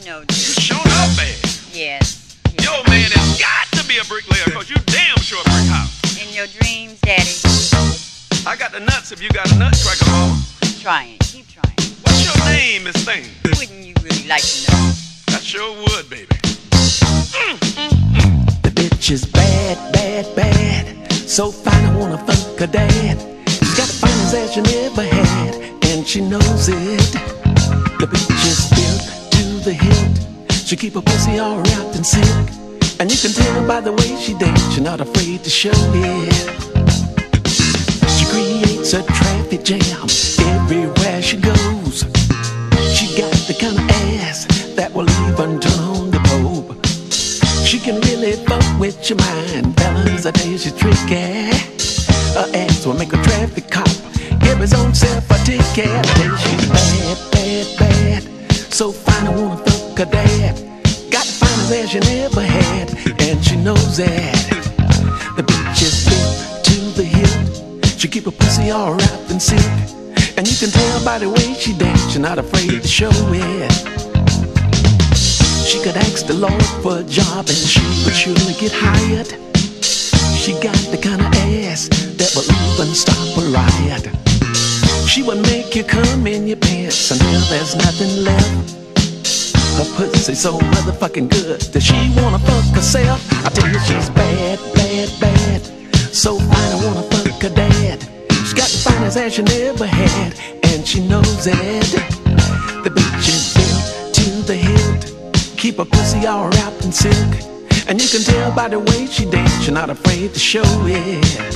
know, You dude. sure enough bad. Yes. Yo, man, it's got to be a bricklayer, cause you damn sure a brick house. In your dreams, Daddy. I got the nuts if you got a nutcracker on. Trying. Keep trying. What's your name, Miss Thing? Wouldn't you really like to know? I sure would, baby. The bitch is bad, bad, bad. So fine, I wanna fuck her dad. She's got the finest ass you never had, and she knows it. The bitch is built to the hilt. She keep her pussy all wrapped in silk, and you can tell by the way she dance, she's not afraid to show it. She creates a traffic jam everywhere she goes. She got the kind of ass that will even turn on the Pope. She can really fuck with your mind, fellas, I tell you she's tricky. Her ass will make a traffic cop give his own self a ticket. I tell you she's bad, bad, bad. So fine, I wanna fuck her dad. Got the finest ass you never had, and she knows that. The bitch is built to the hilt. She keep her pussy all wrapped in silk, and you can tell by the way she dance, she's not afraid to show it. She could ask the Lord for a job, and she would surely get hired. She got the kind of ass that will even stop a riot. She would make you come in your pants until there's nothing left. Her pussy so motherfucking good that she wanna fuck herself. I tell you she's bad, bad, bad. So fine, I wanna fuck her dad. She's got the finest ass you never had, and she knows it. The bitch is built to the hilt. Keep her pussy all wrapped in silk, and you can tell by the way she dance, she's not afraid to show it.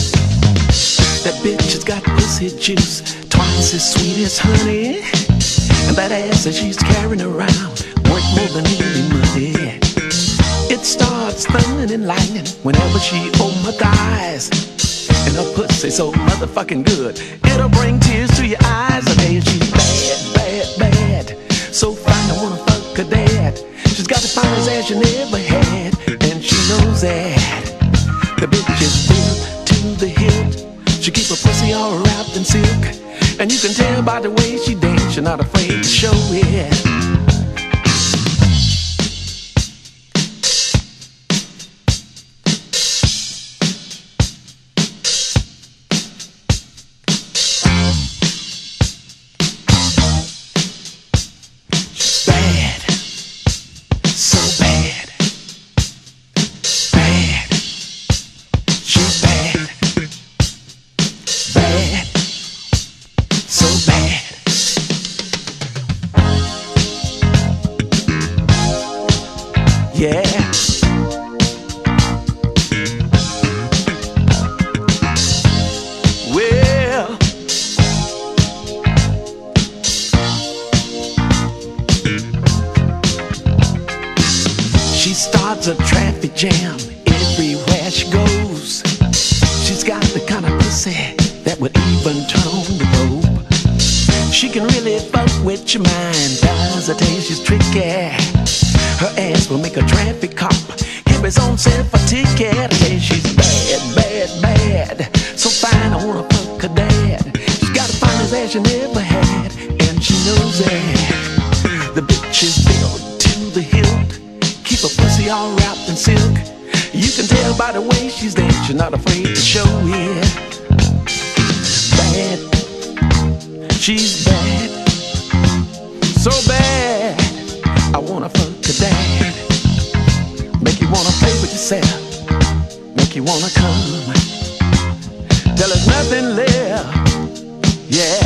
That bitch has got pussy juice, twice as sweet as honey. And that ass that she's carrying around worth more than any money. It starts thundering and lightning whenever she opens her thighs. And her pussy so motherfucking good, it'll bring tears to your eyes. I tell you she's bad, bad, bad. So fine, I wanna fuck her dad. She's got the finest ass you never had, and she knows that. The bitch is built to the hilt. She keep her pussy all wrapped in silk, and you can tell by the way she dance, she's not afraid to show it. Yeah. Well, she starts a traffic jam everywhere she goes. She's got the kind of pussy that would even turn on the Pope. She can really fuck with your mind, fellas, I tell you she's tricky. Her ass will make a traffic cop give his own self a ticket. I tell you she's bad, bad, bad. So fine, I wanna fuck her dad. She's got the finest ass you never had, and she knows it. The bitch is built to the hilt. Keep her pussy all wrapped in silk. You can tell by the way she's dancing, she's not afraid to show it. Bad. She's bad, so bad, I wanna fuck her dad. Make you wanna play with yourself, make you wanna come till there's nothing left, yeah.